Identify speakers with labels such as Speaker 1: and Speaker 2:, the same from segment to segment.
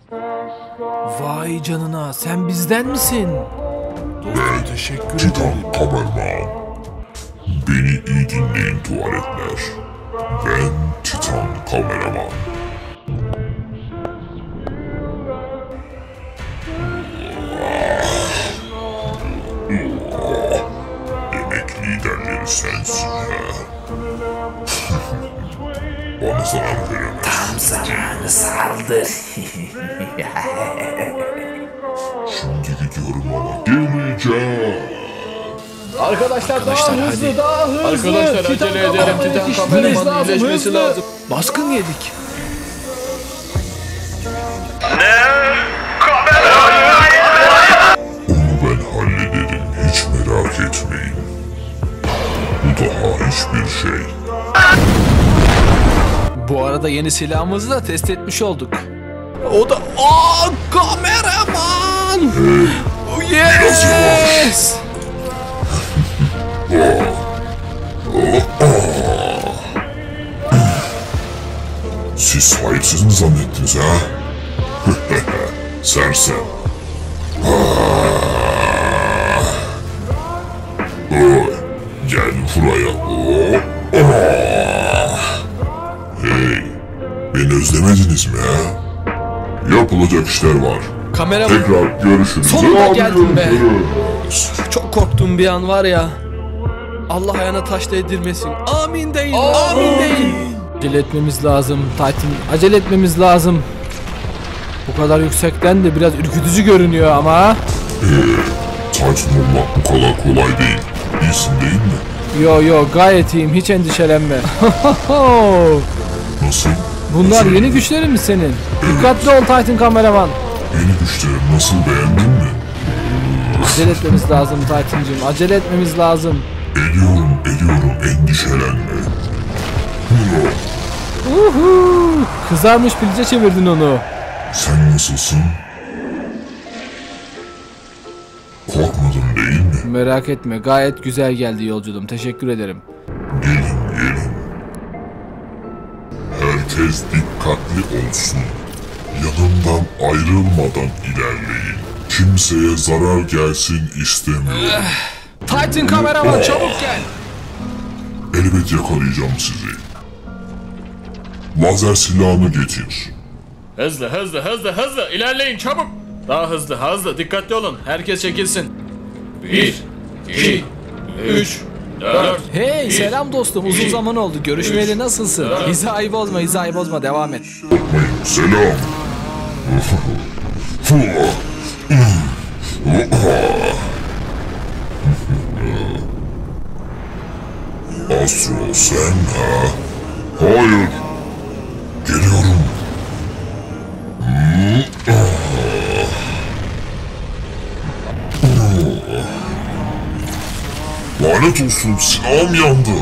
Speaker 1: Vay canına, sen bizden misin?
Speaker 2: Ben
Speaker 1: Teşekkür
Speaker 2: Titan
Speaker 1: ederim.
Speaker 2: Kameraman. Beni iyi dinleyin tuvaletler. Ben Titan Kameraman. Demek liderleri sensin ha. Bana zarar veremez.
Speaker 1: Tam zamanı saldır.
Speaker 2: Şimdi gidiyorum ama geleceğim.
Speaker 3: Arkadaşlar daha
Speaker 1: hadi.
Speaker 3: hızlı, daha hızlı.
Speaker 4: Arkadaşlar
Speaker 3: Titan
Speaker 4: acele edelim.
Speaker 3: kameramanı
Speaker 4: Titan
Speaker 3: yetiştirmeniz
Speaker 4: kameramanın iyileşmesi
Speaker 3: hızlı.
Speaker 4: lazım.
Speaker 1: Baskın yedik.
Speaker 2: Onu ben hallederim, hiç merak etmeyin. Bu daha hiçbir şey.
Speaker 1: Bu arada yeni silahımızı da test etmiş olduk. O da kameraman. Yes.
Speaker 2: Siz sahipsiz mi zannettiniz ha? Sersem. Oy, gel buraya. Hey, beni özlemediniz mi ha? Yapılacak işler var.
Speaker 1: Kameraman.
Speaker 2: Tekrar görüşürüz.
Speaker 1: Sonunda
Speaker 2: Abi,
Speaker 1: geldin be.
Speaker 2: görüşürüz.
Speaker 1: Çok korktuğum bir an var ya. Allah ayağına taş değdirmesin. Amin deyin. Amin deyin. Acele etmemiz lazım Titan. Acele etmemiz lazım. Bu kadar yüksekten de biraz ürkütücü görünüyor ama.
Speaker 2: Titan olmak bu kadar kolay değil. İyisin değil mi?
Speaker 1: Yo gayet iyiyim, hiç endişelenme.
Speaker 2: Nasıl?
Speaker 1: Bunlar
Speaker 2: Nasıl?
Speaker 1: yeni güçlerin mi senin? Dikkatli ol Titan kameraman.
Speaker 2: Yeni güçlerim nasıl, beğendin mi?
Speaker 1: Acele etmemiz lazım Titan'cığım. Acele etmemiz lazım.
Speaker 2: Ediyorum, endişelenme.
Speaker 1: Kızarmış pilice çevirdin onu.
Speaker 2: Sen nasılsın? Korkmadın değil mi?
Speaker 1: Merak etme, gayet güzel geldi yolculuğum. Teşekkür ederim.
Speaker 2: Gelin. Herkes dikkatli olsun. Yanımdan ayrılmadan ilerleyin. Kimseye zarar gelsin istemiyorum.
Speaker 1: Titan kameraman çabuk gel.
Speaker 2: Elbet yakalayacağım sizi. Lazer silahını getir.
Speaker 4: Hızlı. İlerleyin çabuk. Daha hızlı. Dikkatli olun. Herkes çekilsin. 1, 2, 3, 4.
Speaker 1: Hey selam dostum, uzun zaman oldu. Görüşmeyeli nasılsın? Hizayı bozma, devam et.
Speaker 2: Selam. Astro sen ha? Hayır. Geliyorum. Lanet olsun, silahım yandı.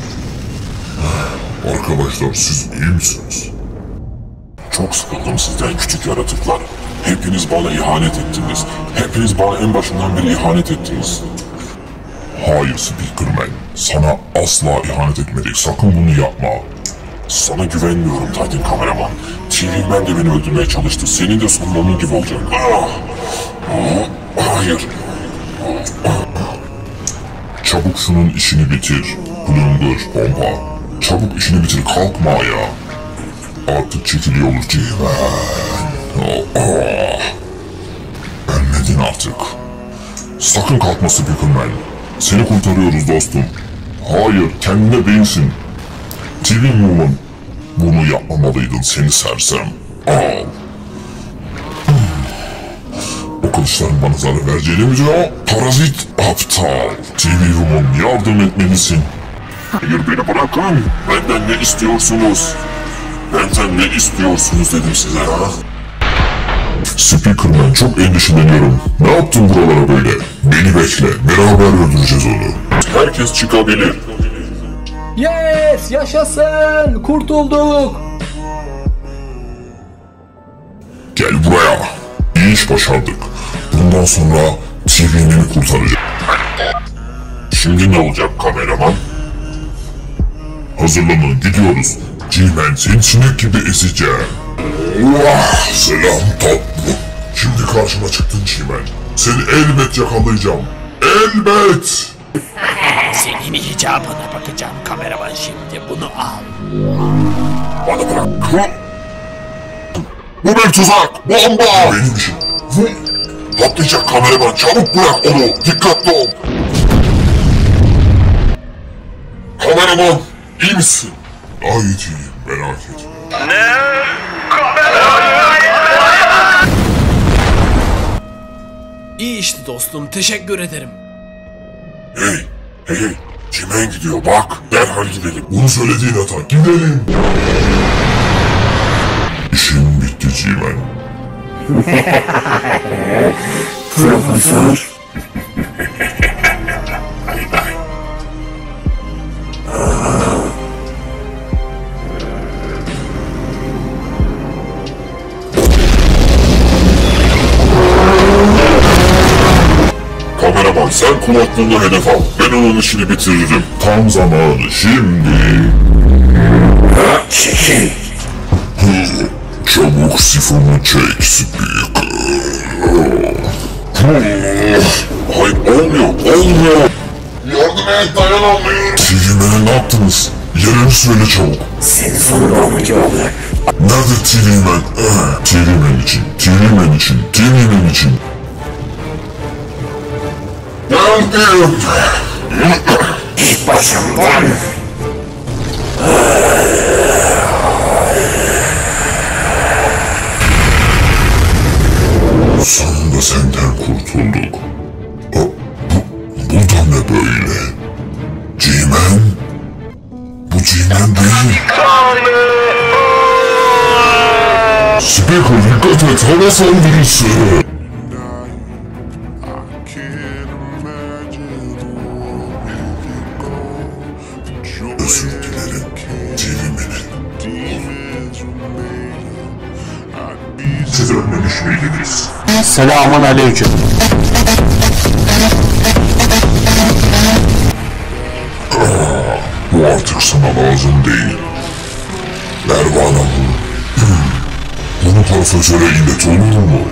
Speaker 2: Arkadaşlar siz iyi misiniz? Çok sıkıldım sizden küçük yaratıklar. Hepiniz bana ihanet ettiniz. Hepiniz bana en başından beri ihanet ettiniz. Hayır Speakerman, sana asla ihanet etmedik. Sakın bunu yapma. Sana güvenmiyorum Titan kameraman. TV-Man de beni öldürmeye çalıştı. Senin de sonun onun gibi olacak. Hayır. Çabuk şunun işini bitir. Plunger, pompa. Çabuk işini bitir, kalkma ya. Artık çekiliyoruz TV-Man. Ölmedin artık. Sakın kalkma Speakerman. Seni kurtarıyoruz dostum. Hayır, kendine değilsin. TV-Man, bunu yapmamalıydın seni sersem. Al. O kılıçların bana zarar vereceğini mi diyor? Parazit aptal. TV-Man, yardım etmelisin. Hayır, beni bırakın. Benden ne istiyorsunuz? Benden ne istiyorsunuz dedim size ha? Speakerman, çok endişeleniyorum. Ne yaptın buralara böyle? Beni bekle, beraber öldüreceğiz onu. Herkes çıkabilir.
Speaker 3: Yes, yaşasın. Kurtulduk.
Speaker 2: Gel buraya. İyi iş başardık. Bundan sonra TV'ni kurtaracağım. Şimdi ne olacak kameraman? Hazırlanın, gidiyoruz. G-Man seni sinek gibi ezeceğim. Selam tatlım. Şimdi karşıma çıktın Çimen. Seni elbet yakalayacağım. Elbet.
Speaker 5: Senin icabına bakacağım kameraman, şimdi bunu al.
Speaker 2: Bana bırak. Bu bir tuzak. Bomba. Benim işim. Patlayacak kameraman. Çabuk bırak onu. Dikkatli ol. Kameraman. İyi misin? Gayet iyiyim. Merak etme.
Speaker 1: İyi işte dostum, teşekkür ederim.
Speaker 2: Hey. Çimen gidiyor bak. Derhal gidelim. Bunu söylediğin hata. Gidelim. İşim bitti Çimen.
Speaker 5: Profesör.
Speaker 2: Kameraman sen kulaklığını hedef al. Ben onun işini bitiririm. Tam zamanı şimdi.
Speaker 5: Çekil.
Speaker 2: Çabuk sifonu çek Speaker. Hayır olmuyor. Yardım et dayanamıyorum. TV'me ne yaptınız? Yerini söyle çabuk.
Speaker 5: Senin sonunda olunca olacak.
Speaker 2: Nerede TV'men? TV'men için. Geldim.
Speaker 5: Git başımdan.
Speaker 2: Sonunda senden kurtulduk. Bu da ne böyle? G-Man? Bu G-Man değil. Speaker dikkat et, hava saldırısı. Özür dilerim, G-Man'in. Siz ölmemiş miydiniz?
Speaker 5: Selamun aleyküm.
Speaker 2: Bu artık sana lazım değil. Ver bana bunu. Bunu profesöre ilet olur mu?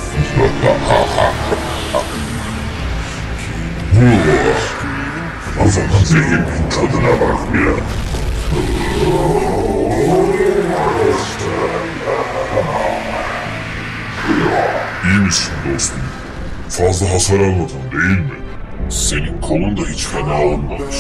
Speaker 2: O zaman zehrin tadına bak bir an. İyi misin dostum? Fazla hasar almadın değil mi? Senin kolun da hiç fena olmamış.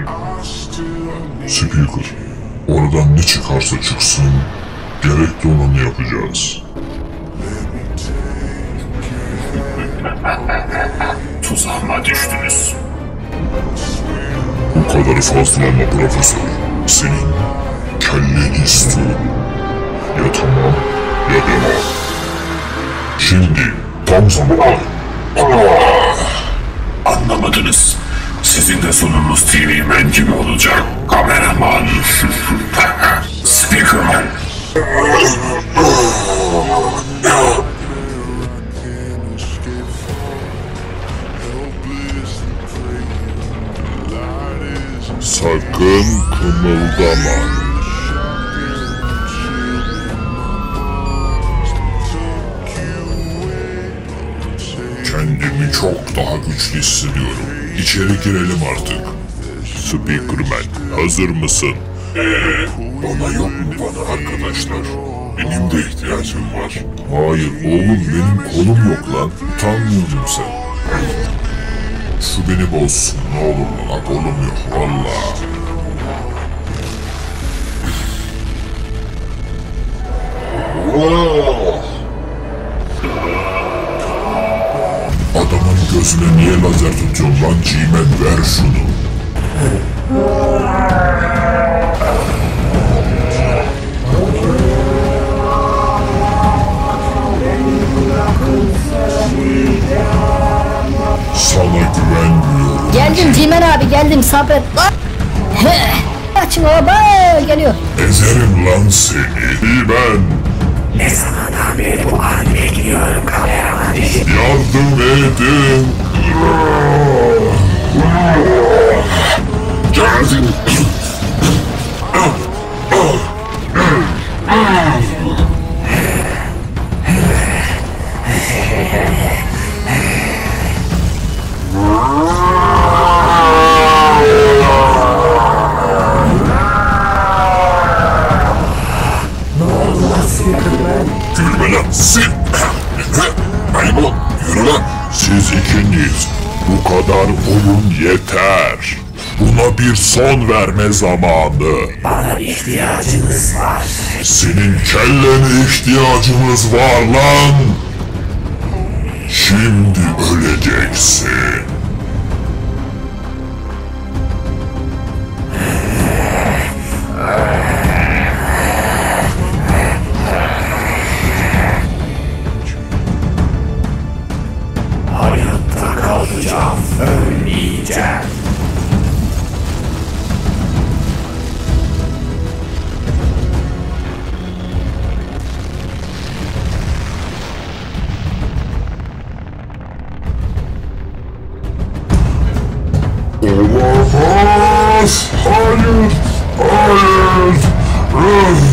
Speaker 2: Speaker, oradan ne çıkarsa çıksın, gerekli olanı yapacağız. Tuzağıma düştünüz. Bu kadarı fazlalama profesör. Senin kelleni istiyorum. Ya tamam ya devam. Şimdi tam zamanı. Anlamadınız. Sizin de sonunuz TV-Man gibi olacak. Kameraman. Speakerman. Sakın kımıldama. Kendimi çok daha güçlü hissediyorum. İçeri girelim artık. Speakerman, hazır mısın? Bana yok mu bana arkadaşlar? Benim de ihtiyacım var. Hayır oğlum, benim kolum yok lan. Utanmıyor musun sen? Şu beni bozsun ne olur lan, kolum yok valla. Adamın gözüne niye lazer tutuyorsun lan G-Man, ver şunu. Sana güvenmiyorum.
Speaker 6: Geldim Cimen abi, geldim, sabret. Açın baba, geliyor.
Speaker 2: Ezerim lan seni. Ben.
Speaker 5: Ne zamandan beri bu anı bekliyorum kameraman.
Speaker 2: Yardım edin. Geldin. Maymun yürü lan. Siz ikiniz. Bu kadar oyun yeter. Buna bir son verme zamanı.
Speaker 5: Bana ihtiyacınız var.
Speaker 2: Senin kellene ihtiyacımız var lan. Şimdi öleceksin.
Speaker 5: Hayatta kalacağım, ölmeyeceğim.
Speaker 2: Olamaz. Hayır. Hayır.